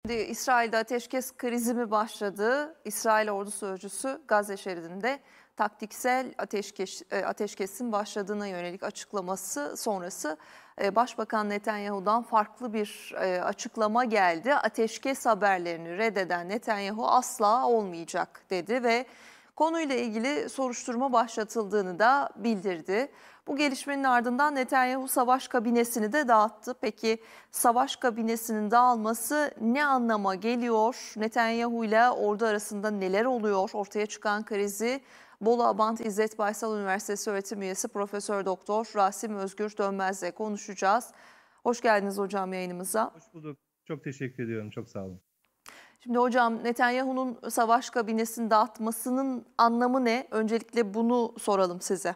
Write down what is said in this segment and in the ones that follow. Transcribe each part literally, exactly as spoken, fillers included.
İsrail'de ateşkes krizi mi başladı? İsrail ordu sözcüsü Gazze şeridinde taktiksel ateşkes, ateşkesin başladığına yönelik açıklaması sonrası Başbakan Netanyahu'dan farklı bir açıklama geldi. Ateşkes haberlerini reddeden Netanyahu asla olmayacak dedi ve konuyla ilgili soruşturma başlatıldığını da bildirdi. Bu gelişmenin ardından Netanyahu savaş kabinesini de dağıttı. Peki savaş kabinesinin dağılması ne anlama geliyor? Netanyahu ile ordu arasında neler oluyor? Ortaya çıkan krizi Bolu Abant İzzet Baysal Üniversitesi öğretim üyesi Profesör Doktor Rasim Özgür Dönmez'le konuşacağız. Hoş geldiniz hocam yayınımıza. Hoş bulduk. Çok teşekkür ediyorum. Çok sağ olun. Şimdi hocam, Netanyahu'nun savaş kabinesini dağıtmasının anlamı ne? Öncelikle bunu soralım size.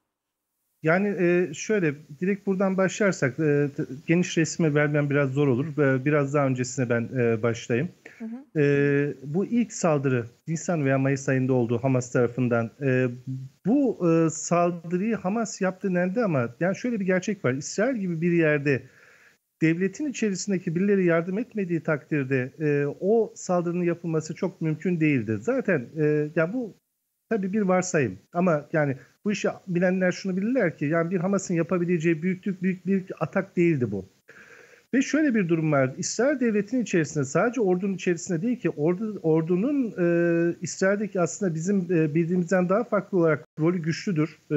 Yani e, şöyle direkt buradan başlarsak e, geniş resmi vermem biraz zor olur. E, biraz daha öncesine ben e, başlayayım. Hı hı. E, bu ilk saldırı Nisan veya Mayıs ayında oldu Hamas tarafından. E, bu e, saldırıyı Hamas yaptı nerede ama yani şöyle bir gerçek var. İsrail gibi bir yerde devletin içerisindeki birileri yardım etmediği takdirde e, o saldırının yapılması çok mümkün değildir. Zaten e, ya bu tabii bir varsayım ama yani bu işi bilenler şunu bilirler ki yani bir Hamas'ın yapabileceği büyüklük büyük bir atak değildi bu. Ve şöyle bir durum var. İsrail devletinin içerisinde sadece ordunun içerisinde değil ki ordu, ordunun e, İsrail'deki aslında bizim e, bildiğimizden daha farklı olarak rolü güçlüdür. E,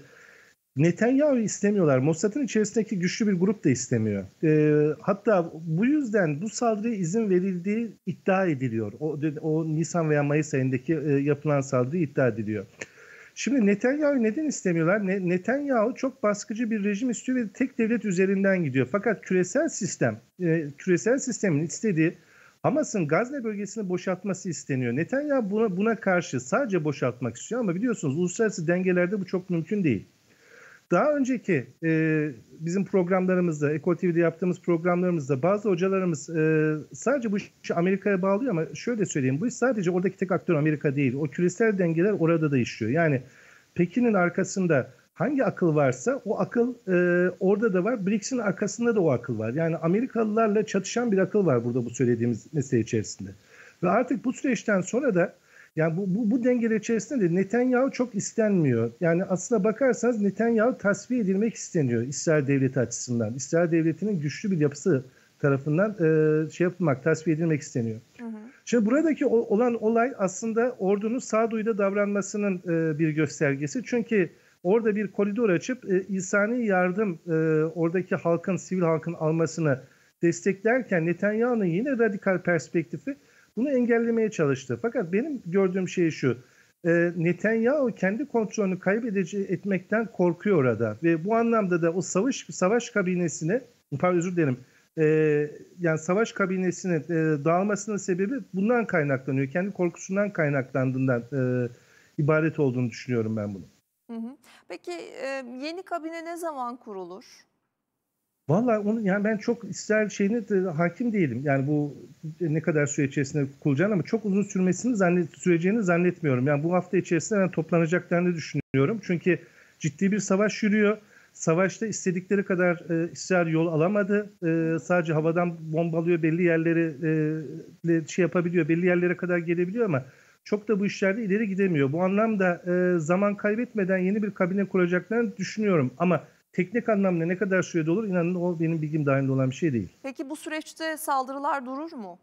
Netanyahu istemiyorlar. Mossad'ın içerisindeki güçlü bir grup da istemiyor. E, hatta bu yüzden bu saldırıya izin verildiği iddia ediliyor. O, o Nisan veya Mayıs ayındaki e, yapılan saldırı iddia ediliyor. Şimdi Netanyahu neden istemiyorlar? Netanyahu çok baskıcı bir rejim istiyor ve tek devlet üzerinden gidiyor. Fakat küresel sistem, e, küresel sistemin istediği Hamas'ın Gazze bölgesini boşaltması isteniyor. Netanyahu buna, buna karşı sadece boşaltmak istiyor ama biliyorsunuz uluslararası dengelerde bu çok mümkün değil. Daha önceki e, bizim programlarımızda, Eko T V'de yaptığımız programlarımızda bazı hocalarımız e, sadece bu işi Amerika'ya bağlıyor ama şöyle söyleyeyim, bu iş sadece oradaki tek aktör Amerika değil. O küresel dengeler orada da işliyor. Yani Pekin'in arkasında hangi akıl varsa o akıl e, orada da var. B R I C S'in arkasında da o akıl var. Yani Amerikalılarla çatışan bir akıl var burada bu söylediğimiz mesele içerisinde. Ve artık bu süreçten sonra da yani bu, bu, bu dengeler içerisinde de Netanyahu çok istenmiyor. Yani aslına bakarsanız Netanyahu tasfiye edilmek isteniyor İsrail devleti açısından. İsrail devletinin güçlü bir yapısı tarafından e, şey yapılmak, tasfiye edilmek isteniyor. Hı hı. Şimdi buradaki o, olan olay aslında ordunun sağduyuda davranmasının e, bir göstergesi. Çünkü orada bir koridor açıp e, insani yardım e, oradaki halkın, sivil halkın almasını desteklerken Netanyahu'nun yine radikal perspektifi bunu engellemeye çalıştı. Fakat benim gördüğüm şey şu, e, Netanyahu kendi kontrolünü kaybedeceği etmekten korkuyor orada. Ve bu anlamda da o savaş savaş kabinesine, pardon özür dilerim, e, yani savaş kabinesinin e, dağılmasının sebebi bundan kaynaklanıyor. Kendi korkusundan kaynaklandığından e, ibaret olduğunu düşünüyorum ben bunu. Hı hı. Peki e, yeni kabine ne zaman kurulur? Vallahi onu yani ben çok İsrail şeyine de hakim değilim. Yani bu ne kadar süre içerisinde kurulacağını ama çok uzun sürmesini zannet süreceğini zannetmiyorum. Yani bu hafta içerisinde ben toplanacaklarını düşünüyorum. Çünkü ciddi bir savaş yürüyor. Savaşta istedikleri kadar e, İsrail yol alamadı. E, sadece havadan bombalıyor, belli yerleri e, şey yapabiliyor, belli yerlere kadar gelebiliyor ama çok da bu işlerde ileri gidemiyor. Bu anlamda e, zaman kaybetmeden yeni bir kabine kuracaklarını düşünüyorum ama teknik anlamda ne kadar sürede olur inanın o benim bilgim dahilinde olan bir şey değil. Peki bu süreçte saldırılar durur mu?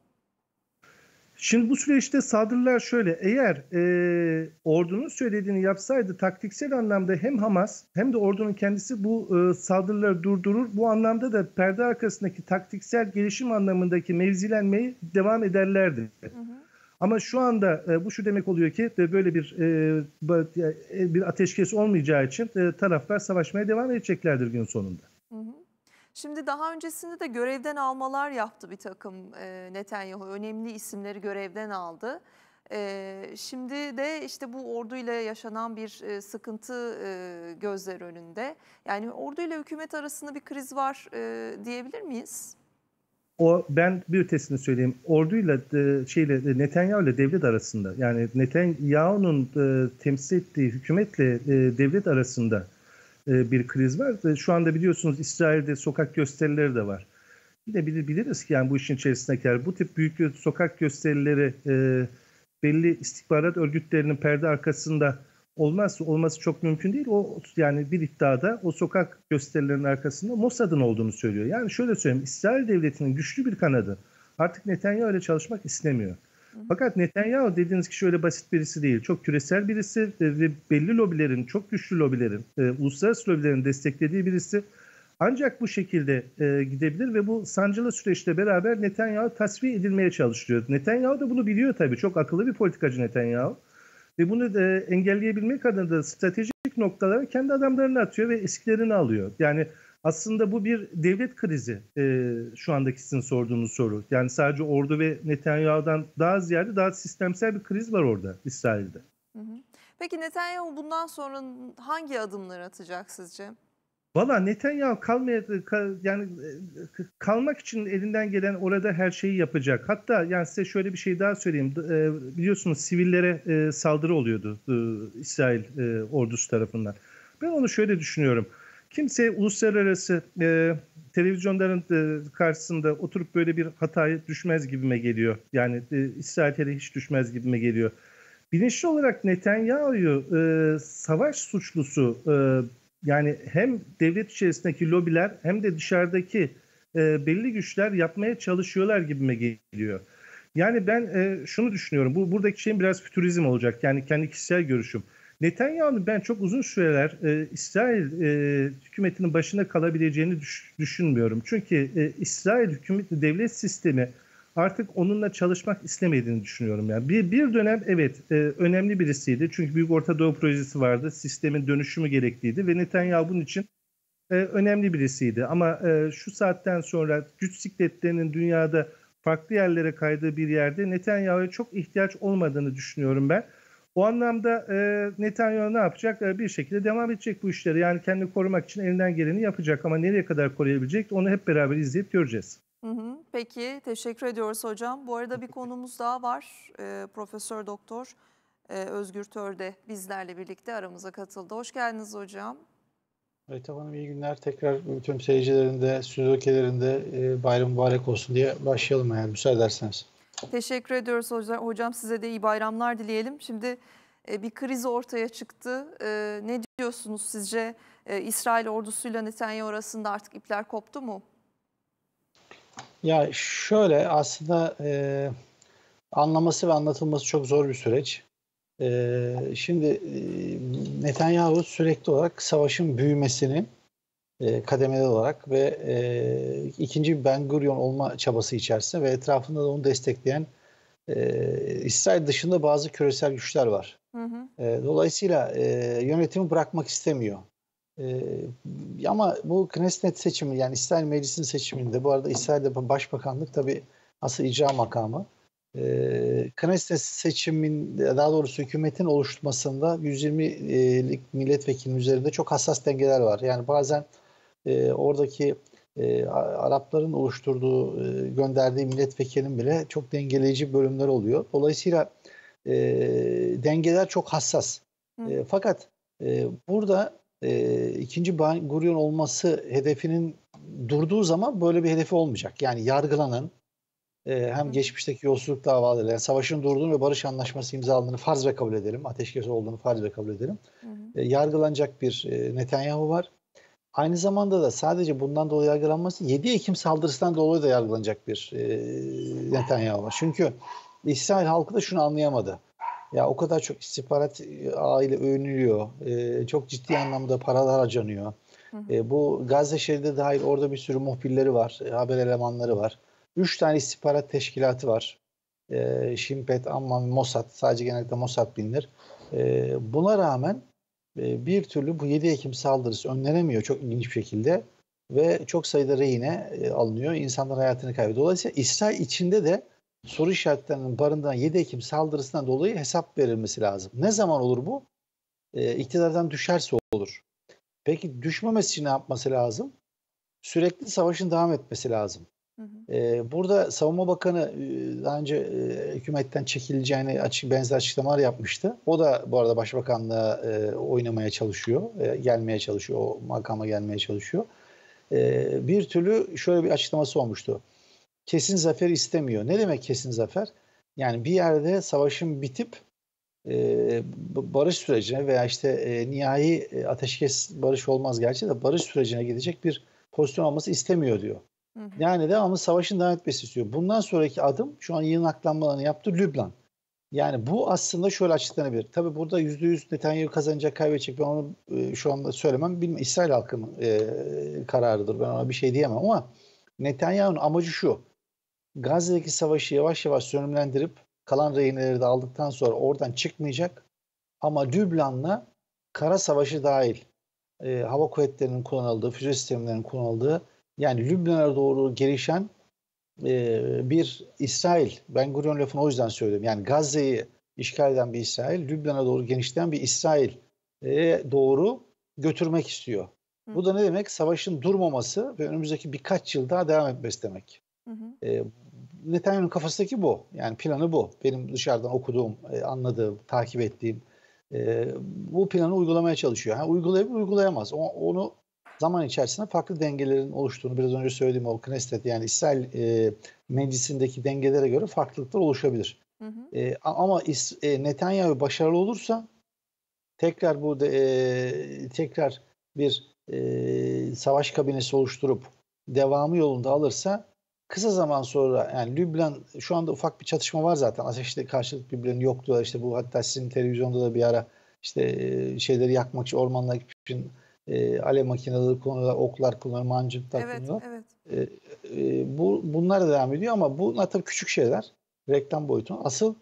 Şimdi bu süreçte saldırılar şöyle, eğer e, ordunun söylediğini yapsaydı taktiksel anlamda hem Hamas hem de ordunun kendisi bu e, saldırıları durdurur. Bu anlamda da perde arkasındaki taktiksel gelişim anlamındaki mevzilenmeyi devam ederlerdi. Hı hı. Ama şu anda e, bu şu demek oluyor ki de böyle bir e, bir ateşkes olmayacağı için e, taraflar savaşmaya devam edeceklerdir gün sonunda. Hı hı. Şimdi daha öncesinde de görevden almalar yaptı bir takım e, Netanyahu. Önemli isimleri görevden aldı. E, şimdi de işte bu orduyla yaşanan bir e, sıkıntı e, gözler önünde. Yani orduyla hükümet arasında bir kriz var e, diyebilir miyiz? O ben bir ötesini söyleyeyim. Orduyla e, şeyle Netanyahu ile devlet arasında yani Netanyahu'nun e, temsil ettiği hükümetle e, devlet arasında e, bir kriz var. E, şu anda biliyorsunuz İsrail'de sokak gösterileri de var. yine bilir, biliriz ki yani bu işin içerisindekiler bu tip büyük sokak gösterileri e, belli istihbarat örgütlerinin perde arkasında olmazsa olması çok mümkün değil. O yani bir iddiada o sokak gösterilerinin arkasında Mossad'ın olduğunu söylüyor. Yani şöyle söyleyeyim, İsrail devletinin güçlü bir kanadı artık Netanyahu ile çalışmak istemiyor. Fakat Netanyahu dediğiniz kişi öyle basit birisi değil. Çok küresel birisi ve belli lobilerin, çok güçlü lobilerin, e, uluslararası lobilerin desteklediği birisi. Ancak bu şekilde e, gidebilir ve bu sancılı süreçle beraber Netanyahu tasfiye edilmeye çalışıyor. Netanyahu da bunu biliyor tabii. Çok akıllı bir politikacı Netanyahu. Ve bunu da engelleyebilmek adına da stratejik noktalara kendi adamlarını atıyor ve eskilerini alıyor. Yani aslında bu bir devlet krizi e, şu andaki sizin sorduğunuz soru. Yani sadece ordu ve Netanyahu'dan daha ziyade daha sistemsel bir kriz var orada İsrail'de. Hı hı. Peki Netanyahu bundan sonra hangi adımları atacak sizce? Valla Netanyahu kalmaya, yani kalmak için elinden gelen orada her şeyi yapacak. Hatta yani size şöyle bir şey daha söyleyeyim. Biliyorsunuz sivillere saldırı oluyordu İsrail ordusu tarafından. Ben onu şöyle düşünüyorum. Kimse uluslararası televizyonların karşısında oturup böyle bir hataya düşmez gibime geliyor. Yani İsrail'e hiç düşmez gibime geliyor. Bilinçli olarak Netanyahu'yu savaş suçlusu, yani hem devlet içerisindeki lobiler hem de dışarıdaki e, belli güçler yapmaya çalışıyorlar gibime geliyor. Yani ben e, şunu düşünüyorum. Bu buradaki şeyin biraz fütürizm olacak. Yani kendi kişisel görüşüm. Netanyahu'nun ben çok uzun süreler e, İsrail e, hükümetinin başında kalabileceğini düş, düşünmüyorum. Çünkü e, İsrail hükümeti devlet sistemi artık onunla çalışmak istemediğini düşünüyorum. Yani bir, bir dönem evet e, önemli birisiydi. Çünkü Büyük Orta Doğu projesi vardı. Sistemin dönüşümü gerekliydi ve Netanyahu bunun için e, önemli birisiydi. Ama e, şu saatten sonra güç sikletlerinin dünyada farklı yerlere kaydığı bir yerde Netanyahu'ya çok ihtiyaç olmadığını düşünüyorum ben. O anlamda e, Netanyahu ne yapacak? E, bir şekilde devam edecek bu işleri. Yani kendini korumak için elinden geleni yapacak. Ama nereye kadar koruyabilecek onu hep beraber izleyip göreceğiz. Hı hı. Peki, teşekkür ediyoruz hocam. Bu arada bir konumuz daha var. E, Profesör Doktor e, Özgür Tör de bizlerle birlikte aramıza katıldı. Hoş geldiniz hocam. Evet Hanım, iyi günler. Tekrar bütün seyircilerin de, stüdyokilerin de e, bayram mübarek olsun diye başlayalım eğer müsaade ederseniz. Teşekkür ediyoruz hocam. Hocam size de iyi bayramlar dileyelim. Şimdi e, bir kriz ortaya çıktı. E, ne diyorsunuz sizce? E, İsrail ordusuyla Netanyahu arasında artık ipler koptu mu? Ya şöyle aslında e, anlaması ve anlatılması çok zor bir süreç. E, şimdi e, Netanyahu sürekli olarak savaşın büyümesini e, kademeli olarak ve e, ikinci Ben Gurion olma çabası içerisinde ve etrafında da onu destekleyen e, İsrail dışında bazı küresel güçler var. Hı hı. E, dolayısıyla e, yönetimi bırakmak istemiyor. Ee, ama bu Knesset seçimi, yani İsrail Meclisi'nin seçiminde, bu arada İsrail'de Başbakanlık tabii asıl icra makamı. Ee, Knesset seçimin, daha doğrusu hükümetin oluşturmasında yüz yirmilik milletvekilinin üzerinde çok hassas dengeler var. Yani bazen e, oradaki e, Arapların oluşturduğu, e, gönderdiği milletvekilinin bile çok dengeleyici bölümler oluyor. Dolayısıyla e, dengeler çok hassas. E, fakat e, burada E, ikinci Ben Gurion olması hedefinin durduğu zaman böyle bir hedefi olmayacak. Yani yargılanan, e, hem geçmişteki yolsuzluk davaları, yani savaşın durduğunu ve barış anlaşması imzalandığını farz ve kabul edelim. Ateşkes olduğunu farz ve kabul edelim. Hı hı. E, yargılanacak bir e, Netanyahu var. Aynı zamanda da sadece bundan dolayı yargılanması, yedi Ekim saldırısından dolayı da yargılanacak bir e, Netanyahu var. Çünkü İsrail halkı da şunu anlayamadı. Ya o kadar çok istihbarat ağıyla övünülüyor. Ee, çok ciddi anlamda paralar harcanıyor. Hı hı. Ee, bu Gazze şeridi dahil orada bir sürü muhbirleri var, haber elemanları var. Üç tane istihbarat teşkilatı var. Ee, Shin Bet, Amman, Mossad, sadece genellikle Mossad bilinir. Ee, buna rağmen e, bir türlü bu yedi Ekim saldırısı önlenemiyor çok ilginç bir şekilde. Ve çok sayıda rehine e, alınıyor. İnsanlar hayatını kaybediyor. Dolayısıyla İsrail içinde de soru işaretlerinin barındıran yedi Ekim saldırısından dolayı hesap verilmesi lazım. Ne zaman olur bu? E, iktidardan düşerse olur. Peki düşmemesi için ne yapması lazım? Sürekli savaşın devam etmesi lazım. Hı hı. E, burada Savunma Bakanı e, daha önce e, hükümetten çekileceğini açık benzer açıklamalar yapmıştı. O da bu arada Başbakanlığa e, oynamaya çalışıyor, e, gelmeye çalışıyor, o makama gelmeye çalışıyor. e, bir türlü şöyle bir açıklaması olmuştu. Kesin zafer istemiyor. Ne demek kesin zafer? Yani bir yerde savaşın bitip e, barış sürecine veya işte e, nihai e, ateşkes barış olmaz gerçi de barış sürecine gidecek bir pozisyon olması istemiyor diyor. Hı hı. Yani devamlı savaşın devam etmesi istiyor. Bundan sonraki adım şu an yığınaklanmalarını yaptı Lübnan. Yani bu aslında şöyle açıklanabilir. Tabii burada yüzde yüz Netanyahu kazanacak, kaybedecek. Ben onu e, şu anda söylemem. Bilmiyorum. İsrail halkının e, kararıdır. Ben ona bir şey diyemem ama Netanyahu'nun amacı şu. Gazze'deki savaşı yavaş yavaş sönümlendirip kalan rehineleri de aldıktan sonra oradan çıkmayacak. Ama Lübnan'la kara savaşı dahil e, hava kuvvetlerinin kullanıldığı, füze sistemlerinin kullanıldığı yani Lübnan'a doğru gelişen e, bir İsrail, Ben Gurion lafını o yüzden söyledim. Yani Gazze'yi işgal eden bir İsrail, Lübnan'a doğru genişleyen bir İsrail'e doğru götürmek istiyor. Hı. Bu da ne demek? Savaşın durmaması ve önümüzdeki birkaç yıl daha devam etmesi demek. Hı hı. E, Netanyahu'nun kafasındaki bu. Yani planı bu. Benim dışarıdan okuduğum, e, anladığım, takip ettiğim e, bu planı uygulamaya çalışıyor. Ha, uygulayabilir, uygulayamaz. O, onu zaman içerisinde farklı dengelerin oluştuğunu biraz önce söylediğim o Knesset yani İsrail e, meclisindeki dengelere göre farklılıklar oluşabilir. Hı hı. E, ama is, e, Netanyahu başarılı olursa tekrar bu de, e, tekrar bir e, savaş kabinesi oluşturup devamı yolunda alırsa kısa zaman sonra yani Lübnan şu anda ufak bir çatışma var zaten. Ateşli karşılık birbirlerinin yok diyorlar. İşte bu hatta sizin televizyonda da bir ara işte e, şeyleri yakmak için ormanlar için e, alev makineleri kullanıyorlar, oklar kullanıyorlar, mancınıklar Evet, kullanıyorlar. evet. E, e, bu bunlar da devam ediyor ama bunlar tabii küçük şeyler. Reklam boyutu. Asıl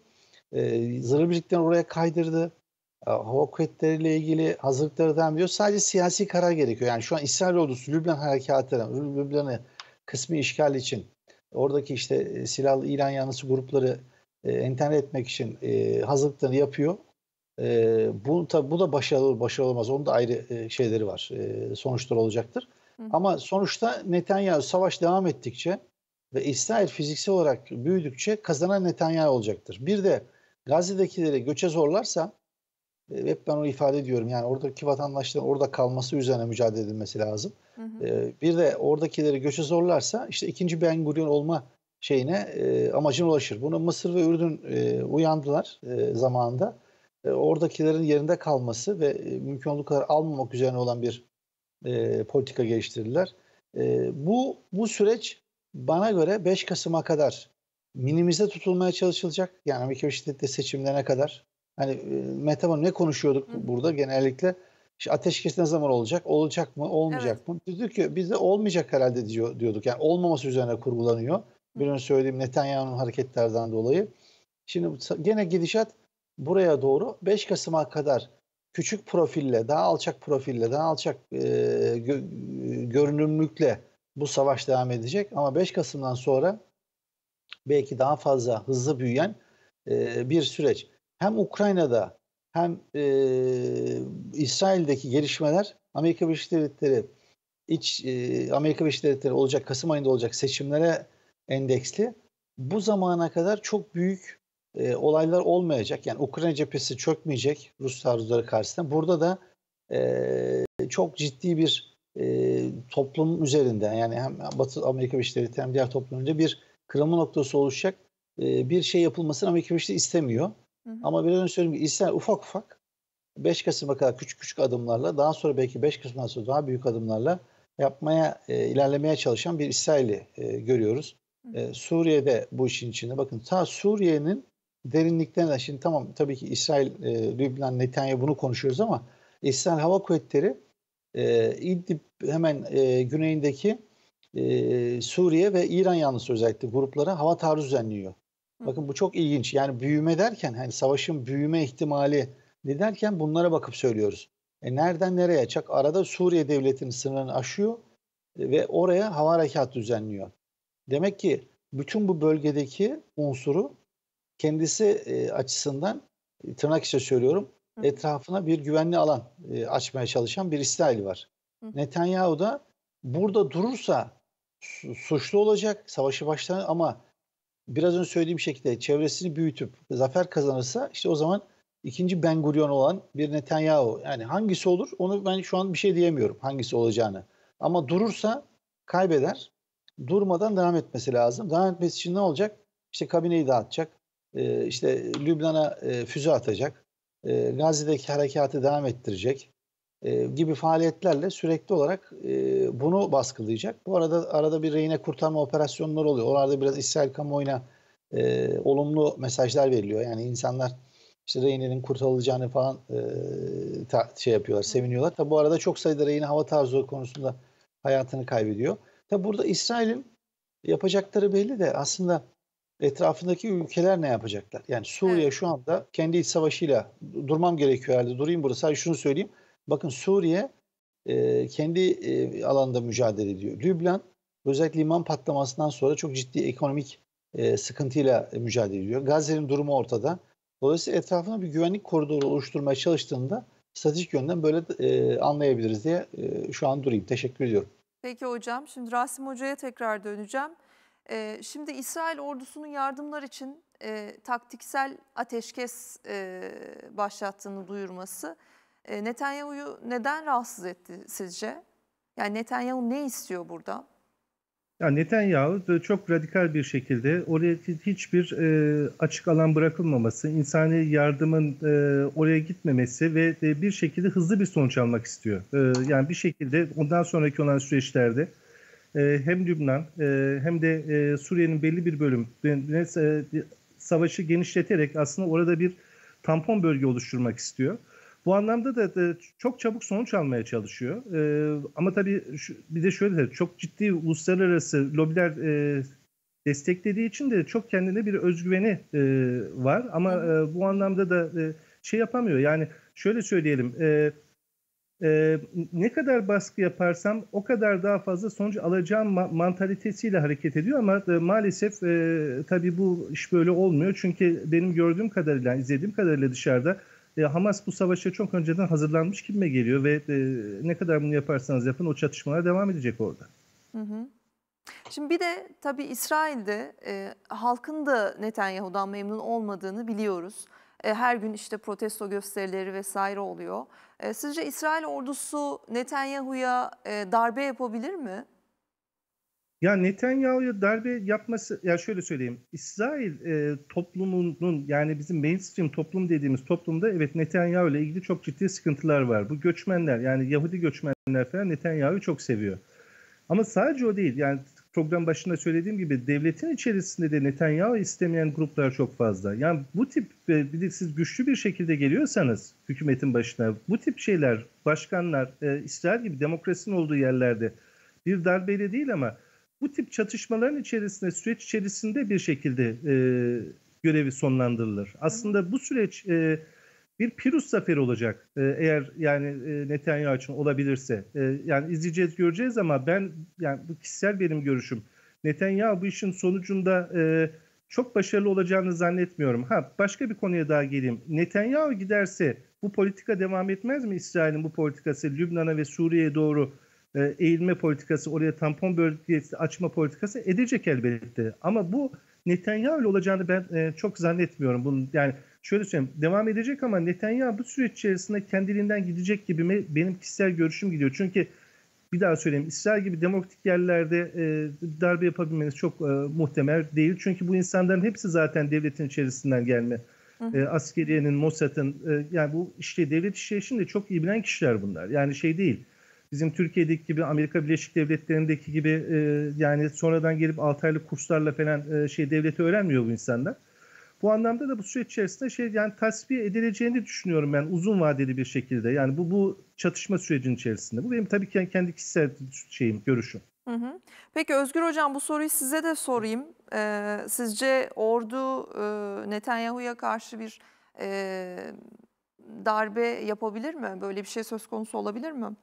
e, zırhlı birliklerini oraya kaydırdı. Hava kuvvetleriyle ilgili hazırlıkları devam ediyor. Sadece siyasi karar gerekiyor. Yani şu an İsrail ordusu Lübnan harekatı, Lübnan'ı kısmi işgal için oradaki işte silahlı İran yanlısı grupları e, enterle etmek için e, hazırlıklarını yapıyor. E, bu tabi bu da başarılı olur, başarılı olmaz. Onun da ayrı e, şeyleri var. E, sonuçları olacaktır. Hı hı. Ama sonuçta Netanyahu savaş devam ettikçe ve İsrail fiziksel olarak büyüdükçe kazanan Netanyahu olacaktır. Bir de Gazze'dekileri göçe zorlarsa hep ben onu ifade ediyorum. Yani oradaki vatandaşların orada kalması üzerine mücadele edilmesi lazım. Hı hı. Ee, bir de oradakileri göçe zorlarsa işte ikinci Ben Gurion olma şeyine e, amacına ulaşır. Bunu Mısır ve Ürdün e, uyandılar e, zamanında. E, oradakilerin yerinde kalması ve e, mümkün olduğu kadar almamak üzerine olan bir e, politika geliştirdiler. E, bu bu süreç bana göre beş Kasım'a kadar minimize tutulmaya çalışılacak. Yani Amerika Birleşik Devletleri seçimlerine kadar. Hani e, Mete Hanım ne konuşuyorduk Hı hı. burada genellikle? İşte ateşkes ne zaman olacak? Olacak mı? Olmayacak Evet. mı? Dedik ki biz de olmayacak herhalde diyor, diyorduk. Yani olmaması üzerine kurgulanıyor. Bir önce söylediğim Netanyahu'nun hareketlerden dolayı. Şimdi gene gidişat buraya doğru beş Kasım'a kadar küçük profille, daha alçak profille, daha alçak e, gö, görünümlükle bu savaş devam edecek. Ama beş Kasım'dan sonra belki daha fazla hızlı büyüyen e, bir süreç. Hem Ukrayna'da hem e, İsrail'deki gelişmeler Amerika Birleşik Devletleri iç e, Amerika Birleşik Devletleri olacak Kasım ayında olacak seçimlere endeksli. Bu zamana kadar çok büyük e, olaylar olmayacak. Yani Ukrayna cephesi çökmeyecek Rus taarruzları karşısında. Burada da e, çok ciddi bir e, toplum üzerinde yani hem Batı Amerika Birleşik Devletleri hem diğer toplum üzerinde bir kırılma noktası oluşacak e, bir şey yapılmasını Amerika Birleşik Devletleri istemiyor. Hı hı. Ama biraz önce söylediğim gibi İsrail ufak ufak beş Kasım'a kadar küçük küçük adımlarla daha sonra belki beş Kasım'dan sonra daha büyük adımlarla yapmaya, e, ilerlemeye çalışan bir İsrail'i e, görüyoruz. E, Suriye'de bu işin içinde. Bakın ta Suriye'nin derinliklerine şimdi tamam tabii ki İsrail, e, Lübnan, Netanyahu bunu konuşuyoruz ama İsrail Hava Kuvvetleri e, İdlib hemen e, güneyindeki e, Suriye ve İran yanlısı özellikle gruplara hava taarruz düzenliyor. Bakın bu çok ilginç. Yani büyüme derken hani savaşın büyüme ihtimali ne derken bunlara bakıp söylüyoruz. E nereden nereye? Çak arada Suriye devletinin sınırını aşıyor e, ve oraya hava harekatı düzenliyor. Demek ki bütün bu bölgedeki unsuru kendisi e, açısından e, tırnak içinde söylüyorum Hı. etrafına bir güvenli alan e, açmaya çalışan bir İsrail var. Hı. Netanyahu da burada durursa su- suçlu olacak savaşı başlar ama biraz önce söylediğim şekilde çevresini büyütüp zafer kazanırsa işte o zaman ikinci Ben Gurion olan bir Netanyahu yani hangisi olur onu ben şu an bir şey diyemiyorum hangisi olacağını. Ama durursa kaybeder. Durmadan devam etmesi lazım. Devam etmesi için ne olacak? İşte kabineyi dağıtacak. E, işte Lübnan'a e, füze atacak. E, Gazze'deki harekatı devam ettirecek. E, gibi faaliyetlerle sürekli olarak e, bunu baskılayacak. Bu arada arada bir rehine kurtarma operasyonları oluyor. Oralarda biraz İsrail kamuoyuna e, olumlu mesajlar veriliyor. Yani insanlar işte rehinenin kurtarılacağını falan e, ta, şey yapıyorlar, seviniyorlar. Tabi bu arada çok sayıda rehine hava taarruzu konusunda hayatını kaybediyor. Tabi burada İsrail'in yapacakları belli de aslında etrafındaki ülkeler ne yapacaklar? Yani Suriye Evet. şu anda kendi iç savaşıyla durmam gerekiyor herhalde. Durayım burada. Sadece şunu söyleyeyim. Bakın Suriye e, kendi e, alanında mücadele ediyor. Lübnan özellikle liman patlamasından sonra çok ciddi ekonomik e, sıkıntıyla e, mücadele ediyor. Gazze'nin durumu ortada. Dolayısıyla etrafına bir güvenlik koridoru oluşturmaya çalıştığında stratejik yönden böyle e, anlayabiliriz diye e, şu an durayım. Teşekkür ediyorum. Peki hocam, şimdi Rasim Hoca'ya tekrar döneceğim. Ee, şimdi İsrail ordusunun yardımlar için e, taktiksel ateşkes e, başlattığını duyurması e, Netanyahu'yu neden rahatsız etti sizce? Yani Netanyahu ne istiyor burada? Ya Netanyahu da çok radikal bir şekilde oraya hiçbir e, açık alan bırakılmaması, insani yardımın e, oraya gitmemesi ve e, bir şekilde hızlı bir sonuç almak istiyor. E, yani bir şekilde ondan sonraki olan süreçlerde e, hem Lübnan e, hem de e, Suriye'nin belli bir bölüm e, savaşı genişleterek aslında orada bir tampon bölge oluşturmak istiyor. Bu anlamda da, da çok çabuk sonuç almaya çalışıyor. Ee, ama tabii şu, bir de şöyle çok ciddi uluslararası lobiler e, desteklediği için de çok kendine bir özgüveni e, var. Ama e, bu anlamda da e, şey yapamıyor. Yani şöyle söyleyelim. E, e, ne kadar baskı yaparsam o kadar daha fazla sonuç alacağım ma- mantalitesiyle hareket ediyor. Ama e, maalesef e, tabii bu iş böyle olmuyor. Çünkü benim gördüğüm kadarıyla, izlediğim kadarıyla dışarıda E, Hamas bu savaşa çok önceden hazırlanmış gibime geliyor ve e, ne kadar bunu yaparsanız yapın o çatışmalar devam edecek orada. Hı hı. Şimdi bir de tabii İsrail'de e, halkın da Netanyahu'dan memnun olmadığını biliyoruz. E, her gün işte protesto gösterileri vesaire oluyor. E, sizce İsrail ordusu Netanyahu'ya e, darbe yapabilir mi? Ya Netanyahu'ya darbe yapması, ya şöyle söyleyeyim, İsrail e, toplumunun yani bizim mainstream toplum dediğimiz toplumda evet Netanyahu ile ilgili çok ciddi sıkıntılar var. Bu göçmenler yani Yahudi göçmenler falan Netanyahu'yu çok seviyor. Ama sadece o değil. Yani program başında söylediğim gibi devletin içerisinde de Netanyahu istemeyen gruplar çok fazla. Yani bu tip bir de siz güçlü bir şekilde geliyorsanız hükümetin başına bu tip şeyler, başkanlar, e, İsrail gibi demokrasinin olduğu yerlerde bir darbeyle değil ama bu tip çatışmaların içerisinde, süreç içerisinde bir şekilde e, görevi sonlandırılır. Aslında bu süreç e, bir Pirus zaferi olacak e, eğer yani e, Netanyahu için olabilirse. E, yani izleyeceğiz, göreceğiz ama ben yani bu kişisel benim görüşüm. Netanyahu bu işin sonucunda e, çok başarılı olacağını zannetmiyorum. Ha başka bir konuya daha geleyim. Netanyahu giderse bu politika devam etmez mi? İsrail'in bu politikası Lübnan'a ve Suriye'ye doğru e, eğilme politikası, oraya tampon bölgesi açma politikası edecek elbette. Ama bu Netanyahu ile olacağını ben e, çok zannetmiyorum. Bunun yani şöyle söyleyeyim, devam edecek ama Netanyahu bu süreç içerisinde kendiliğinden gidecek gibi mi? Benim kişisel görüşüm gidiyor. Çünkü bir daha söyleyeyim, İsrail gibi demokratik yerlerde e, darbe yapabilmeniz çok e, muhtemel değil. Çünkü bu insanların hepsi zaten devletin içerisinden gelme. E, askeriyenin, Mossad'ın e, yani bu işte devlet işleyişini de çok iyi bilen kişiler bunlar. Yani şey değil. Bizim Türkiye'deki gibi Amerika Birleşik Devletleri'ndeki gibi e, yani sonradan gelip altı aylık kurslarla falan e, şey devleti öğrenmiyor bu insanlar. Bu anlamda da bu süreç içerisinde şey yani tasfiye edileceğini düşünüyorum ben uzun vadeli bir şekilde. Yani bu bu çatışma sürecinin içerisinde. Bu benim tabii ki kendi kişisel şeyim, görüşüm. Hı hı. Peki Özgür Hocam, bu soruyu size de sorayım. Ee, sizce ordu e, Netanyahu'ya karşı bir e, darbe yapabilir mi? Böyle bir şey söz konusu olabilir mi?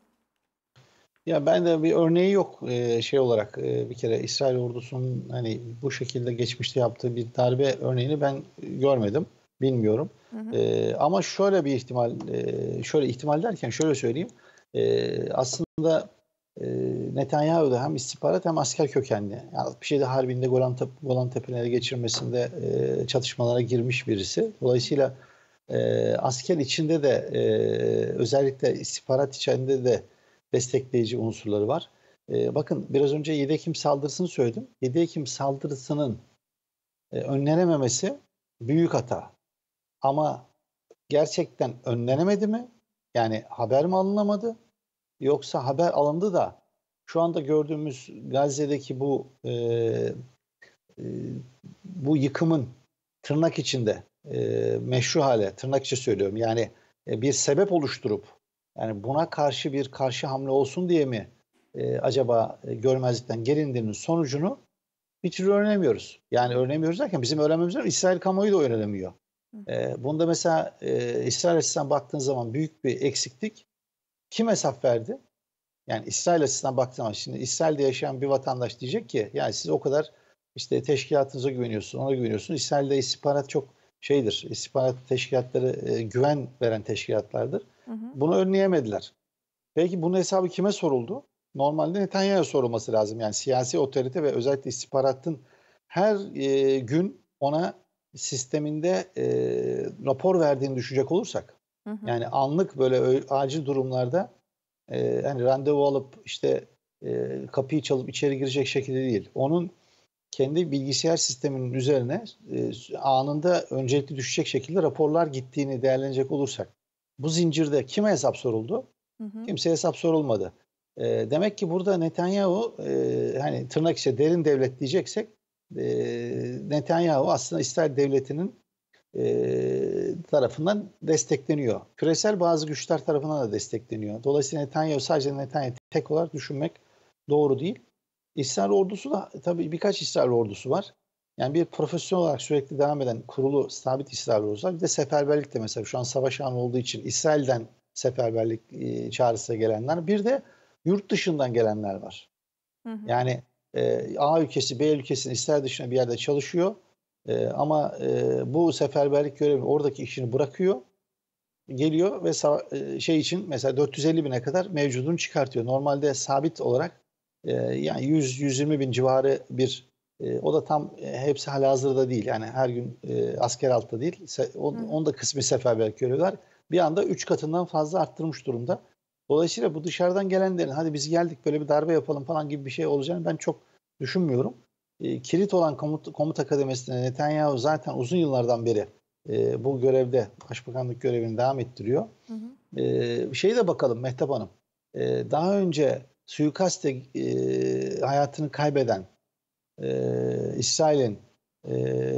Ya ben de bir örneği yok e, şey olarak e, bir kere İsrail ordusunun hani bu şekilde geçmişte yaptığı bir darbe örneğini ben görmedim, bilmiyorum. Hı hı. E, ama şöyle bir ihtimal, e, şöyle ihtimal derken şöyle söyleyeyim. E, aslında e, Netanyahu da hem istihbarat hem asker kökenli. Yani bir şeyde Harbin'de Golan, Golan Tepeleri geçirmesinde e, çatışmalara girmiş birisi. Dolayısıyla e, asker içinde de e, özellikle istihbarat içinde de destekleyici unsurları var. E, bakın biraz önce yedi Ekim saldırısını söyledim. yedi Ekim saldırısının e, önlenememesi büyük hata. Ama gerçekten önlenemedi mi? Yani haber mi alınamadı? Yoksa haber alındı da şu anda gördüğümüz Gazze'deki bu e, e, bu yıkımın tırnak içinde e, meşru hale, tırnak içi söylüyorum. Yani e, bir sebep oluşturup yani buna karşı bir karşı hamle olsun diye mi e, acaba e, görmezlikten gelindiğinin sonucunu bir türlü öğrenemiyoruz. Yani öğrenemiyoruz derken bizim öğrenmemiz lazım. İsrail kamuoyu da öğrenemiyor. E, bunda mesela e, İsrail açısından baktığın zaman büyük bir eksiklik. Kim hesap verdi? Yani İsrail açısından baktığın zaman şimdi İsrail'de yaşayan bir vatandaş diyecek ki yani siz o kadar işte teşkilatınıza güveniyorsunuz, ona güveniyorsunuz. İsrail'de istihbarat çok şeydir. İstihbarat teşkilatları e, güven veren teşkilatlardır. Hı hı. Bunu önleyemediler. Peki bunun hesabı kime soruldu? Normalde Netanyahu'ya sorulması lazım. Yani siyasi otorite ve özellikle istihbaratın her e, gün ona sisteminde e, rapor verdiğini düşünecek olursak, Hı hı. yani anlık böyle ö- acil durumlarda e, hani randevu alıp işte e, kapıyı çalıp içeri girecek şekilde değil. Onun kendi bilgisayar sisteminin üzerine e, anında öncelikli düşecek şekilde raporlar gittiğini değerlenecek olursak, bu zincirde kime hesap soruldu? Hı hı. Kimseye hesap sorulmadı. E, demek ki burada Netanyahu e, hani tırnak içinde derin devlet diyeceksek e, Netanyahu aslında İsrail devletinin e, tarafından destekleniyor. Küresel bazı güçler tarafından da destekleniyor. Dolayısıyla Netanyahu sadece Netanyahu tek olarak düşünmek doğru değil. İsrail ordusu da tabii birkaç İsrail ordusu var. Yani bir profesyonel olarak sürekli devam eden kurulu sabit İsrail ordusu var. Bir de seferberlik de mesela şu an savaş anı olduğu için İsrail'den seferberlik e, çağrısına gelenler. Bir de yurt dışından gelenler var. Hı hı. Yani e, A ülkesi, B ülkesinin İsrail dışında bir yerde çalışıyor. E, ama e, bu seferberlik görevi oradaki işini bırakıyor. Geliyor ve e, şey için mesela dört yüz elli bine kadar mevcudunu çıkartıyor. Normalde sabit olarak e, yani yüz yüz yirmi bin civarı bir e, o da tam e, hepsi halihazırda değil. Yani her gün e, asker altta değil. Se, on, Hı hı. onda kısmi seferberlik görevi var. Bir anda üç katından fazla arttırmış durumda. Dolayısıyla bu dışarıdan gelenlerin hadi biz geldik böyle bir darbe yapalım falan gibi bir şey olacağını ben çok düşünmüyorum. E, kilit olan komut, komuta kademesinde Netanyahu zaten uzun yıllardan beri e, bu görevde başbakanlık görevini devam ettiriyor. Hı hı. E, şeye de bakalım Mehtap Hanım. E, daha önce suikaste e, hayatını kaybeden e, İsrail'in e,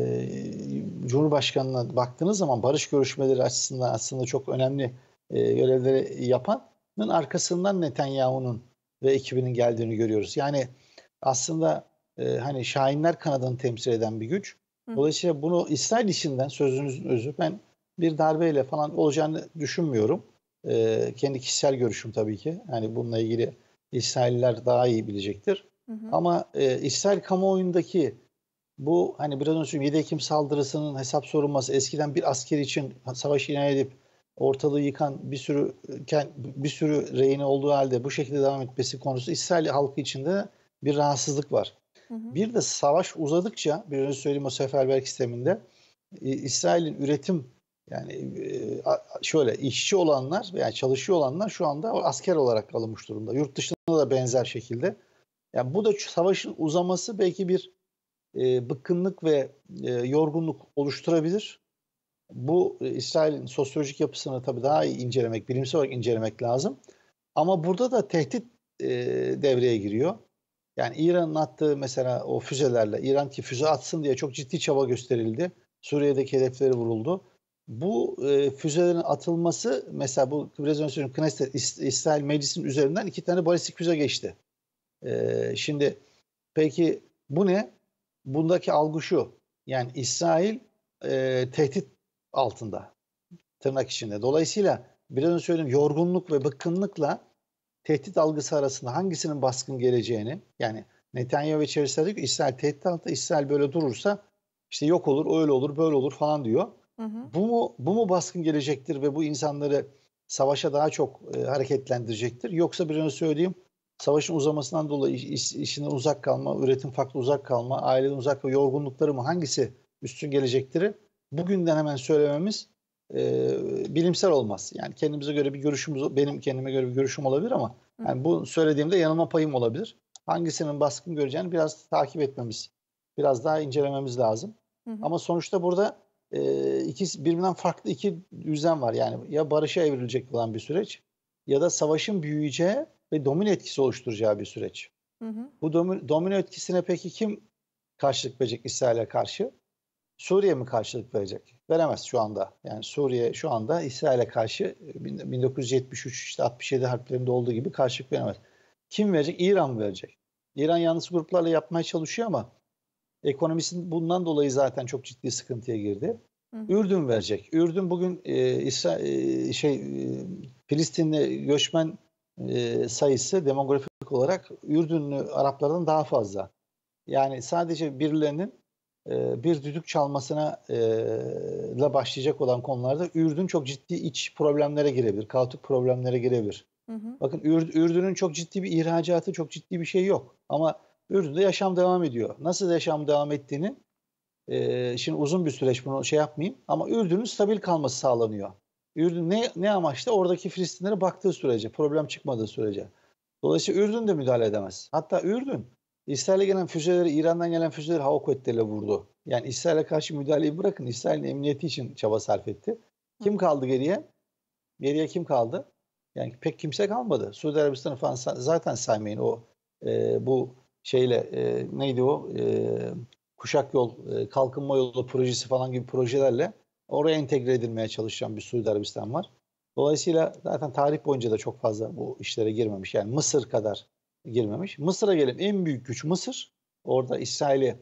Cumhurbaşkanı'na baktığınız zaman barış görüşmeleri açısından aslında çok önemli e, görevleri yapanın arkasından Netanyahu'nun ve ekibinin geldiğini görüyoruz. Yani aslında e, hani Şahinler kanadını temsil eden bir güç. Hı hı. Dolayısıyla bunu İsrail içinden sözünüzün özü ben bir darbeyle falan olacağını düşünmüyorum. E, kendi kişisel görüşüm tabii ki. Yani bununla ilgili İsrailliler daha iyi bilecektir. Hı hı. Ama e, İsrail kamuoyundaki bu hani biraz önce yedi Ekim saldırısının hesap sorulması eskiden bir asker için savaş ilan edip ortalığı yıkan bir sürü bir sürü rehine olduğu halde bu şekilde devam etmesi konusu İsrail halkı içinde bir rahatsızlık var. Hı hı. Bir de savaş uzadıkça bir önce söyleyeyim o seferberlik sisteminde İsrail'in üretim yani şöyle işçi olanlar veya çalışıyor olanlar şu anda asker olarak alınmış durumda. Yurt dışında da benzer şekilde. Yani bu da savaşın uzaması belki bir e, bıkkınlık ve e, yorgunluk oluşturabilir. Bu e, İsrail'in sosyolojik yapısını tabii daha iyi incelemek, bilimsel olarak incelemek lazım. Ama burada da tehdit e, devreye giriyor. Yani İran'ın attığı mesela o füzelerle, İran ki füze atsın diye çok ciddi çaba gösterildi. Suriye'deki hedefleri vuruldu. Bu e, füzelerin atılması mesela bu biraz önce söylediğim Knesset, İsrail Meclisi'nin üzerinden iki tane balistik füze geçti. E, şimdi peki bu ne? Bundaki algı şu. Yani İsrail e, tehdit altında. Tırnak içinde. Dolayısıyla biraz önce söylediğim yorgunluk ve bıkkınlıkla tehdit algısı arasında hangisinin baskın geleceğini yani Netanyahu ve çevresinde diyor ki İsrail tehdit altında İsrail böyle durursa işte yok olur, öyle olur, böyle olur falan diyor. Hı hı. Bu mu bu mu baskın gelecektir ve bu insanları savaşa daha çok e, hareketlendirecektir? Yoksa bir önce söyleyeyim savaşın uzamasından dolayı iş, işinden uzak kalma, üretim farklı uzak kalma, aileden uzak ve yorgunlukları mı hangisi üstün gelecektir? Bugünden hemen söylememiz e, bilimsel olmaz. Yani kendimize göre bir görüşümüz, benim kendime göre bir görüşüm olabilir ama Yani bu söylediğimde yanılma payım olabilir. Hangisinin baskın göreceğini biraz takip etmemiz, biraz daha incelememiz lazım. Hı hı. Ama sonuçta burada e, ikisi birbirinden farklı iki düzen var. Yani ya barışa evrilecek olan bir süreç ya da savaşın büyüyeceği ve domino etkisi oluşturacağı bir süreç. Hı hı. Bu domino, domino etkisine peki kim karşılık verecek İsrail'e karşı? Suriye mi karşılık verecek? Veremez şu anda. Yani Suriye şu anda İsrail'e karşı bin dokuz yüz yetmiş üç işte altmış yedi harplerinde olduğu gibi karşılık veremez. Kim verecek? İran mı verecek? İran yalnız gruplarla yapmaya çalışıyor ama ekonomisi bundan dolayı zaten çok ciddi sıkıntıya girdi. Hı hı. Ürdün verecek. Ürdün bugün e, İsra e, şey e, Filistinli göçmen e, sayısı demografik olarak Ürdünlü Araplardan daha fazla. Yani sadece birilerinin e, bir düdük çalmasına e, ile başlayacak olan konularda Ürdün çok ciddi iç problemlere girebilir, kaotik problemlere girebilir. Hı hı. Bakın Ürdün, Ürdün'ün çok ciddi bir ihracatı, çok ciddi bir şey yok. Ama Ürdün'de yaşam devam ediyor. Nasıl yaşam devam ettiğini, e, şimdi uzun bir süreç bunu şey yapmayayım ama Ürdün'ün stabil kalması sağlanıyor. Ürdün ne, ne amaçla? Oradaki Filistinlere baktığı sürece, problem çıkmadığı sürece. Dolayısıyla Ürdün de müdahale edemez. Hatta Ürdün, İsrail'e gelen füzeleri, İran'dan gelen füzeleri hava kuvvetleriyle vurdu. Yani İsrail'e karşı müdahaleyi bırakın, İsrail'in emniyeti için çaba sarf etti. Kim kaldı geriye? Geriye kim kaldı? Yani pek kimse kalmadı. Suudi Arabistan'ı falan zaten saymayın. O e, bu şeyle e, neydi o? E, Kuşak Yol, e, Kalkınma Yolu projesi falan gibi projelerle oraya entegre edilmeye çalışan bir Suudi Arabistan var. Dolayısıyla zaten tarih boyunca da çok fazla bu işlere girmemiş. Yani Mısır kadar girmemiş. Mısır'a gelin, en büyük güç Mısır. Orada İsrail'i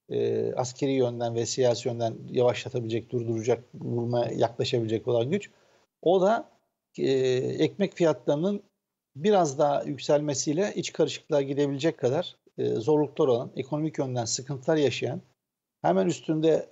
e, askeri yönden ve siyasi yönden yavaşlatabilecek, durduracak, vurmaya yaklaşabilecek olan güç. O da e, ekmek fiyatlarının biraz daha yükselmesiyle iç karışıklığa gidebilecek kadar e, zorluklar olan, ekonomik yönden sıkıntılar yaşayan, hemen üstünde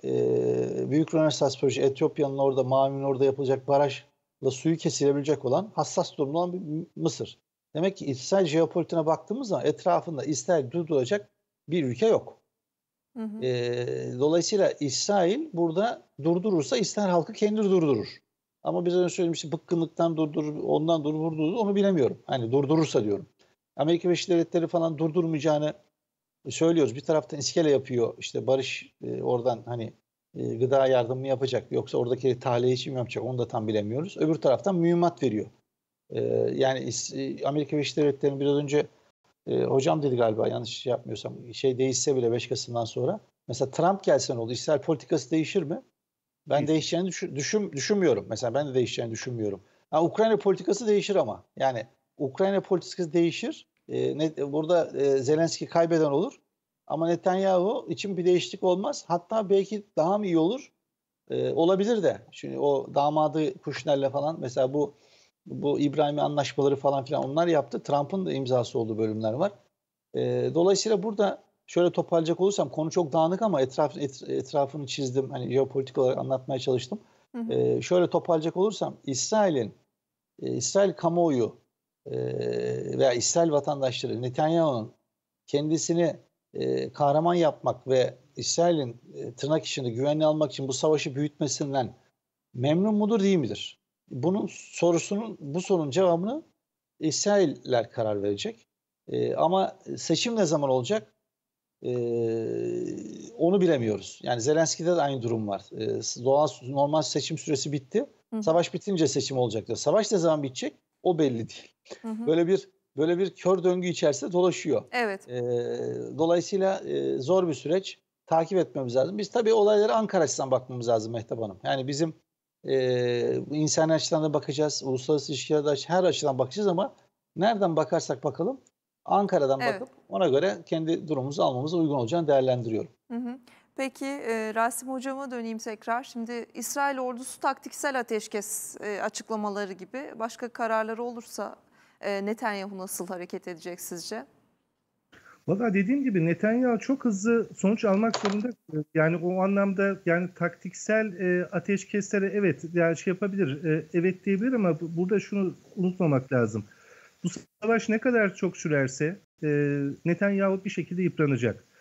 e, Büyük Rönesans Projesi, Etiyopya'nın orada, Mavi'nin orada yapılacak barajla suyu kesilebilecek olan, hassas durumda olan bir Mısır. Demek ki İsrail jeopolitiğine baktığımız zaman etrafında İsrail durduracak bir ülke yok. Hı hı. E, dolayısıyla İsrail burada durdurursa İsrail halkı kendi durdurur. Ama biraz önce söylemiştim, bıkkınlıktan durdurur, ondan durdurur, onu bilemiyorum. Hani durdurursa diyorum. Amerika Birleşik Devletleri falan durdurmayacağını söylüyoruz. Bir taraftan iskele yapıyor. İşte barış e, oradan hani e, gıda yardımı yapacak. Yoksa oradaki tahliye için mi yapacak? Onu da tam bilemiyoruz. Öbür taraftan mühimmat veriyor. E, yani e, Amerika Birleşik Devletleri'nin biraz önce e, hocam dedi galiba, yanlış şey yapmıyorsam, şey değişse bile beş Kasım'dan sonra. Mesela Trump gelse ne olur? İsrail politikası değişir mi? Ben Değişir. değişeceğini düşün, düşün, düşünmüyorum. Mesela ben de değişeceğini düşünmüyorum. Ha, Ukrayna politikası değişir ama. Yani Ukrayna politikası değişir. Ee, ne, burada e, Zelenski kaybeden olur. Ama Netanyahu için bir değişiklik olmaz. Hatta belki daha mı iyi olur? Ee, olabilir de. Şimdi o damadı Kushner'le falan mesela bu bu İbrahim'i anlaşmaları falan filan onlar yaptı. Trump'ın da imzası olduğu bölümler var. Ee, dolayısıyla burada şöyle toparlayacak olursam, konu çok dağınık ama etraf, et, etrafını çizdim. Hani jeopolitik olarak anlatmaya çalıştım. Hı hı. Ee, şöyle toparlayacak olursam, İsrail'in, e, İsrail kamuoyu e, veya İsrail vatandaşları Netanyahu'nun kendisini e, kahraman yapmak ve İsrail'in e, tırnak içinde güvenli almak için bu savaşı büyütmesinden memnun mudur, değil midir? Bunun sorusunun, bu sorunun cevabını İsrailler karar verecek. E, ama seçim ne zaman olacak? E, onu bilemiyoruz. Yani Zelenski'de de aynı durum var. E, doğal, normal seçim süresi bitti. Hı hı. Savaş bitince seçim olacak diyor. Savaş ne zaman bitecek? O belli değil. Hı hı. Böyle bir böyle bir kör döngü içerisinde dolaşıyor. Evet. E, dolayısıyla e, zor bir süreç. Takip etmemiz lazım. Biz tabii olaylara Ankara açısından bakmamız lazım Mehtap Hanım. Yani bizim e, insan açıdan da bakacağız. Uluslararası ilişkilerde her açıdan bakacağız ama nereden bakarsak bakalım Ankara'dan Evet. bakıp ona göre kendi durumumuzu almamıza uygun olacağını değerlendiriyorum. Hı hı. Peki e, Rasim Hocam'a döneyim tekrar. Şimdi İsrail ordusu taktiksel ateşkes e, açıklamaları gibi başka kararları olursa e, Netanyahu nasıl hareket edecek sizce? Valla dediğim gibi Netanyahu çok hızlı sonuç almak zorunda. Yani o anlamda yani taktiksel e, ateşkeslere evet yani şey yapabilir, e, evet diyebilir ama bu- burada şunu unutmamak lazım. Bu savaş ne kadar çok sürerse e, Netanyahu bir şekilde yıpranacak.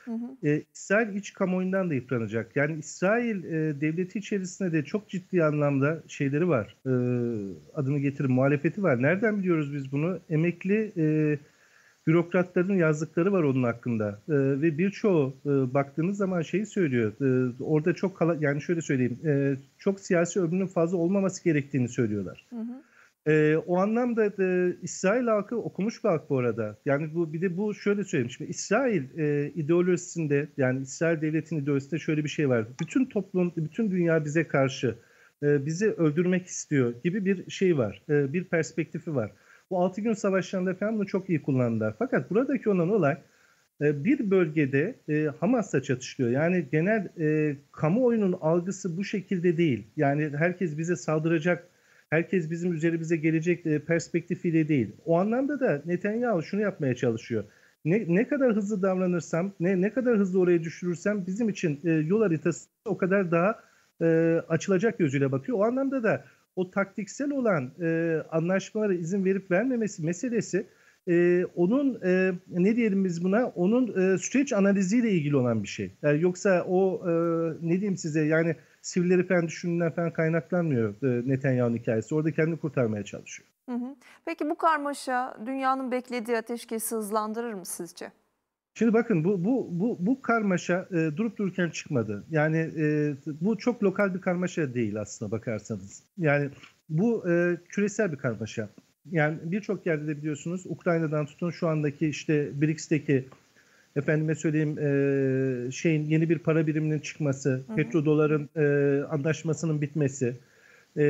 Hı hı. E, İsrail iç kamuoyundan da yıpranacak. Yani İsrail e, devleti içerisinde de çok ciddi anlamda şeyleri var. E, adını getirin muhalefeti var. Nereden biliyoruz biz bunu? Emekli e, bürokratların yazdıkları var onun hakkında. E, ve birçoğu e, baktığınız zaman şeyi söylüyor. E, orada çok kala, yani şöyle söyleyeyim. E, çok siyasi ömrünün fazla olmaması gerektiğini söylüyorlar. Hı hı. Ee, o anlamda e, İsrail halkı okumuş bir halk bu arada. Yani bu bir de bu şöyle söyleyeyim. Şimdi İsrail e, ideolojisinde yani İsrail devletinin ideolojisinde şöyle bir şey var. Bütün toplum, bütün dünya bize karşı e, bizi öldürmek istiyor gibi bir şey var. E, bir perspektifi var. Bu altı gün savaşlarında falan bunu çok iyi kullandılar. Fakat buradaki olan olay e, bir bölgede e, Hamas'la çatışıyor. Yani genel e, kamuoyunun algısı bu şekilde değil. Yani herkes bize saldıracak, herkes bizim üzerimize gelecek e, perspektifiyle değil. O anlamda da Netanyahu şunu yapmaya çalışıyor. Ne, ne kadar hızlı davranırsam, ne ne kadar hızlı oraya düşürürsem bizim için e, yol haritası o kadar daha e, açılacak gözüyle bakıyor. O anlamda da o taktiksel olan e, anlaşmalara izin verip vermemesi meselesi e, onun e, ne diyelim biz buna, onun e, süreç analiziyle ilgili olan bir şey. Yani yoksa o e, ne diyeyim size yani sivilleri falan düşündüğünden falan kaynaklanmıyor e, Netanyahu'nun hikayesi. Orada kendini kurtarmaya çalışıyor. Hı hı. Peki bu karmaşa dünyanın beklediği ateşkesi hızlandırır mı sizce? Şimdi bakın bu bu bu bu karmaşa e, durup dururken çıkmadı. Yani e, bu çok lokal bir karmaşa değil aslına bakarsanız. Yani bu e, küresel bir karmaşa. Yani birçok yerde de biliyorsunuz Ukrayna'dan tutun şu andaki işte B R I C S'teki efendime söyleyeyim e, şeyin yeni bir para biriminin çıkması, Hı hı. petrodoların e, anlaşmasının bitmesi, e,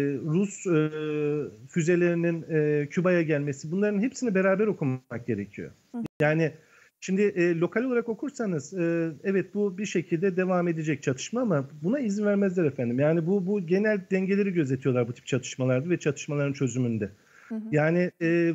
Rus e, füzelerinin e, Küba'ya gelmesi, bunların hepsini beraber okumak gerekiyor. Hı hı. Yani şimdi e, lokal olarak okursanız e, evet bu bir şekilde devam edecek çatışma ama buna izin vermezler efendim. Yani bu bu genel dengeleri gözetiyorlar bu tip çatışmalarda ve çatışmaların çözümünde. Hı hı. Yani e,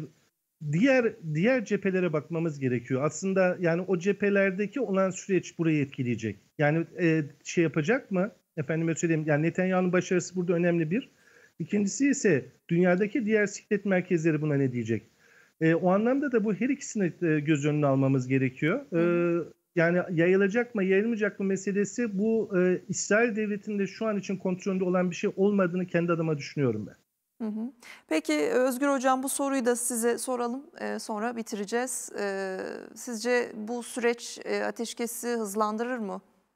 diğer diğer cephelere bakmamız gerekiyor. Aslında yani o cephelerdeki olan süreç burayı etkileyecek. Yani e, şey yapacak mı? Efendime söyleyeyim yani Netanyahu'nun başarısı burada önemli bir. İkincisi ise dünyadaki diğer siklet merkezleri buna ne diyecek? E, o anlamda da bu her ikisini e, göz önüne almamız gerekiyor. E, yani yayılacak mı yayılmayacak mı meselesi bu e, İsrail devletinde şu an için kontrolünde olan bir şey olmadığını kendi adıma düşünüyorum ben. Hı hı. Peki Özgür Hocam bu soruyu da size soralım, e, sonra bitireceğiz. E, sizce bu süreç e, ateşkesi hızlandırır mı?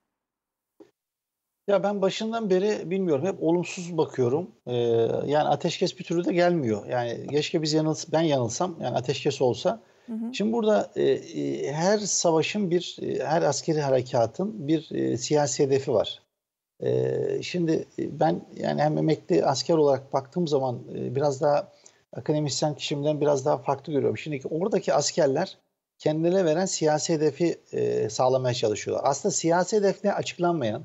Ya ben başından beri bilmiyorum. Hep olumsuz bakıyorum. Ee, yani ateşkes bir türlü de gelmiyor. Yani keşke biz yanıls ben yanılsam yani ateşkes olsa. Hı hı. Şimdi burada e, e, her savaşın bir, e, her askeri harekatın bir e, siyasi hedefi var. E, şimdi e, ben yani hem emekli asker olarak baktığım zaman e, biraz daha akademisyen kişimden biraz daha farklı görüyorum. Şimdi oradaki askerler kendilerine veren siyasi hedefi e, sağlamaya çalışıyorlar. Aslında siyasi hedef ne açıklanmayan.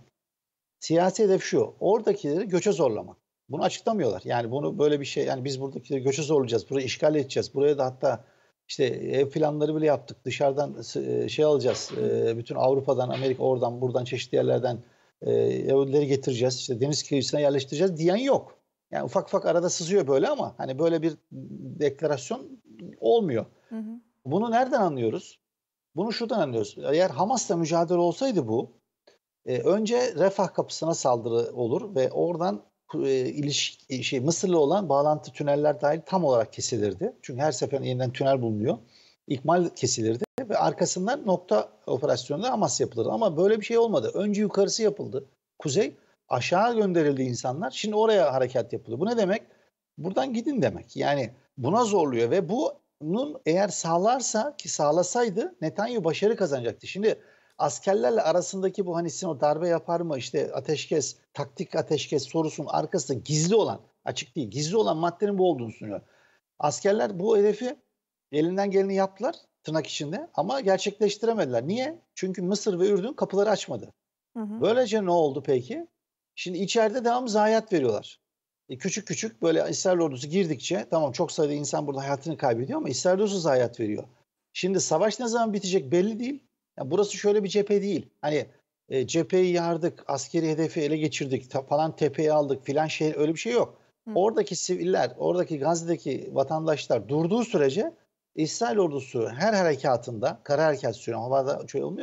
Siyasi hedef şu, oradakileri göçe zorlamak. Bunu açıklamıyorlar. Yani bunu böyle bir şey, yani biz buradakileri göçe zorlayacağız, burayı işgal edeceğiz. Buraya da hatta işte ev planları bile yaptık. Dışarıdan şey alacağız, bütün Avrupa'dan, Amerika, oradan, buradan, çeşitli yerlerden Yahudileri getireceğiz. İşte deniz kıyısına yerleştireceğiz diyen yok. Yani ufak ufak arada sızıyor böyle ama hani böyle bir deklarasyon olmuyor. Hı hı. Bunu nereden anlıyoruz? Bunu şuradan anlıyoruz. Eğer Hamas'la mücadele olsaydı bu, E, önce Refah kapısına saldırı olur ve oradan e, ilişki, şey, Mısır'la olan bağlantı tüneller dahil tam olarak kesilirdi. Çünkü her seferinde yeniden tünel bulunuyor. İkmal kesilirdi ve arkasından nokta operasyonunda Hamas yapılırdı. Ama böyle bir şey olmadı. Önce yukarısı yapıldı. Kuzey, aşağı gönderildi insanlar. Şimdi oraya harekat yapılıyor. Bu ne demek? Buradan gidin demek. Yani buna zorluyor ve bunun eğer sağlarsa, ki sağlasaydı Netanyahu başarı kazanacaktı. Şimdi askerlerle arasındaki bu hani sizin o darbe yapar mı işte ateşkes, taktik ateşkes sorusunun arkasında gizli olan, açık değil, gizli olan maddenin bu olduğunu sunuyor. Askerler bu hedefi elinden geleni yaptılar tırnak içinde ama gerçekleştiremediler. Niye? Çünkü Mısır ve Ürdün kapıları açmadı. Hı hı. Böylece ne oldu peki? Şimdi içeride devamlı zayiat veriyorlar. E küçük küçük böyle İsrail ordusu girdikçe tamam çok sayıda insan burada hayatını kaybediyor ama İsrail ordusu zayiat veriyor. Şimdi savaş ne zaman bitecek belli değil. Yani burası şöyle bir cephe değil. Hani e, cepheyi yardık, askeri hedefi ele geçirdik, ta, falan tepeyi aldık filan şehir öyle bir şey yok. Hı. Oradaki siviller, oradaki Gazze'deki vatandaşlar durduğu sürece İsrail ordusu her harekatında, kara harekat sürüyor, havada şey olmuyor da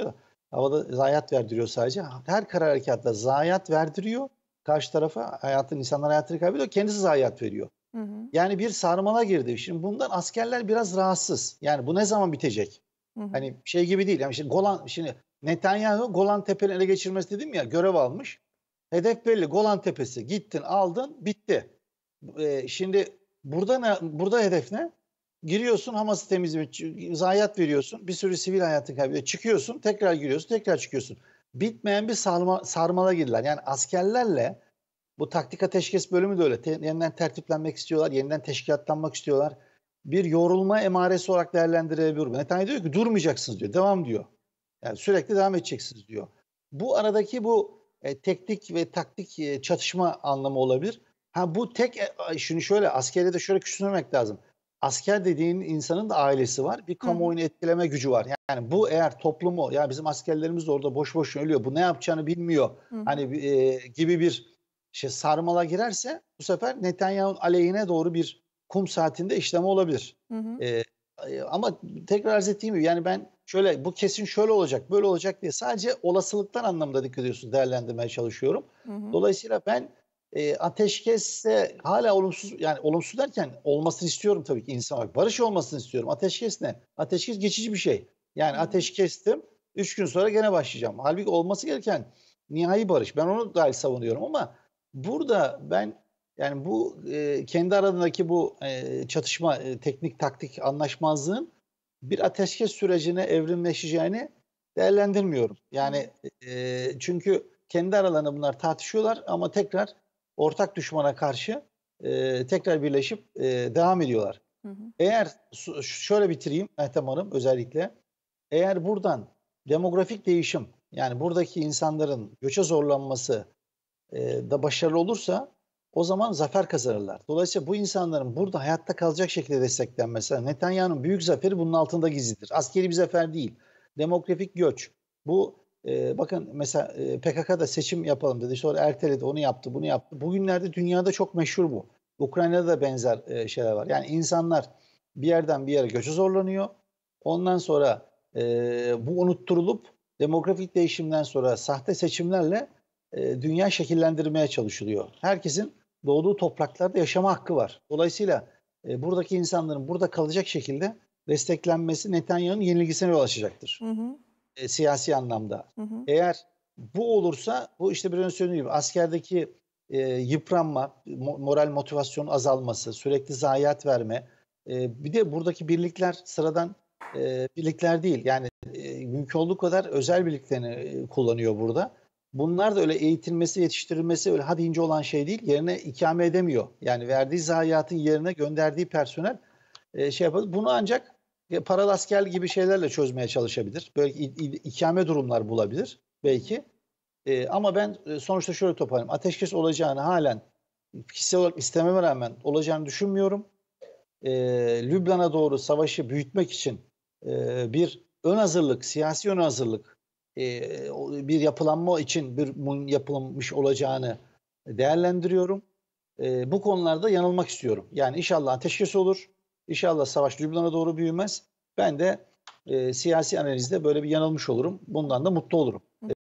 Havada zayiat verdiriyor sadece. Her kara harekatta zayiat verdiriyor. Karşı tarafa hayatın, insanlar hayatını kaybediyor. Kendisi zayiat veriyor. Hı hı. Yani bir sarmala girdi. Şimdi bundan askerler biraz rahatsız. Yani bu ne zaman bitecek? Hı hı. Hani şey gibi değil. Yani şimdi Golan, şimdi Netanyahu Golan Tepe'ni ele geçirmesi dedim ya, görev almış. Hedef belli. Golan Tepesi. Gittin, aldın, bitti. Ee, şimdi burada ne? Burada hedef ne? Giriyorsun, Hamas'ı temizlemek, zayiat veriyorsun. Bir sürü sivil hayatı kaybediyor. Çıkıyorsun, tekrar giriyorsun, tekrar çıkıyorsun. Bitmeyen bir sarma, sarmala girdiler. Yani askerlerle bu taktik ateşkes bölümü de öyle. Te, yeniden tertiplenmek istiyorlar, yeniden teşkilatlanmak istiyorlar. Bir yorulma emaresi olarak değerlendirebiliyorum. Netanyahu diyor ki durmayacaksınız diyor, devam diyor. Yani sürekli devam edeceksiniz diyor. Bu aradaki bu e, teknik ve taktik e, çatışma anlamı olabilir. Ha bu tek e, şunu şöyle askerde de şöyle küçümsemek lazım. Asker dediğin insanın da ailesi var. Bir kamuoyunu etkileme gücü var. Yani bu eğer toplumu, ya bizim askerlerimiz de orada boş boş ölüyor, bu ne yapacağını bilmiyor. Hı hı. Hani e, gibi bir şey sarmala girerse bu sefer Netanyahu'nun aleyhine doğru bir kum saatinde işleme olabilir. Hı hı. E, e, ama tekrar arz ettiğim gibi yani ben şöyle bu kesin şöyle olacak, böyle olacak diye sadece olasılıktan anlamda dikkat ediyorsun, değerlendirmeye çalışıyorum. Hı hı. Dolayısıyla ben e, ateşkesse hala olumsuz, yani olumsuz derken olmasını istiyorum tabii ki insan olarak. Barış olmasını istiyorum. Ateşkes ne? Ateşkes geçici bir şey. Yani Hı hı. ateş kestim, üç gün sonra gene başlayacağım. Halbuki olması gereken nihai barış. Ben onu dahi savunuyorum ama burada ben yani bu e, kendi aralarındaki bu e, çatışma, e, teknik taktik anlaşmazlığın bir ateşkes sürecine evrimleşeceğini değerlendirmiyorum. Yani e, çünkü kendi aralarında bunlar tartışıyorlar ama tekrar ortak düşmana karşı e, tekrar birleşip e, devam ediyorlar. Hı hı. Eğer şöyle bitireyim Meltem Hanım özellikle, eğer buradan demografik değişim, yani buradaki insanların göçe zorlanması e, da başarılı olursa o zaman zafer kazanırlar. Dolayısıyla bu insanların burada hayatta kalacak şekilde desteklenmesi, Netanyahu'nun büyük zaferi bunun altında gizlidir. Askeri bir zafer değil. Demografik göç. Bu e, bakın mesela e, P K K'da seçim yapalım dedi. Sonra erteledi, onu yaptı, bunu yaptı. Bugünlerde dünyada çok meşhur bu. Ukrayna'da da benzer e, şeyler var. Yani insanlar bir yerden bir yere göçe zorlanıyor. Ondan sonra e, bu unutturulup demografik değişimden sonra sahte seçimlerle e, dünya şekillendirmeye çalışılıyor. Herkesin doğduğu topraklarda yaşama hakkı var. Dolayısıyla e, buradaki insanların burada kalacak şekilde desteklenmesi Netanyahu'nun yenilgisine yol açacaktır. Hı hı. E, siyasi anlamda. Hı hı. Eğer bu olursa bu işte bir önce söylediğim gibi askerdeki e, yıpranma, mo- moral motivasyonun azalması, sürekli zayiat verme. E, bir de buradaki birlikler sıradan e, birlikler değil. Yani e, mümkün olduğu kadar özel birliklerini e, kullanıyor burada. Bunlar da öyle eğitilmesi, yetiştirilmesi öyle hadi ince olan şey değil. Yerine ikame edemiyor. Yani verdiği zayiatın yerine gönderdiği personel e, şey yapar. Bunu ancak e, paralı asker gibi şeylerle çözmeye çalışabilir. Böyle i- i- ikame durumlar bulabilir belki. E, ama ben e, sonuçta şöyle toparlayayım. Ateşkes olacağını halen kişisel olarak istememe rağmen olacağını düşünmüyorum. E, Lübnan'a doğru savaşı büyütmek için e, bir ön hazırlık, siyasi ön hazırlık, e, o- bir yapılanma için bir bunun yapılmış olacağını değerlendiriyorum. E, bu konularda yanılmak istiyorum. Yani inşallah ateşkes olur. İnşallah savaş Lübnan'a doğru büyümez. Ben de e, siyasi analizde böyle bir yanılmış olurum. Bundan da mutlu olurum.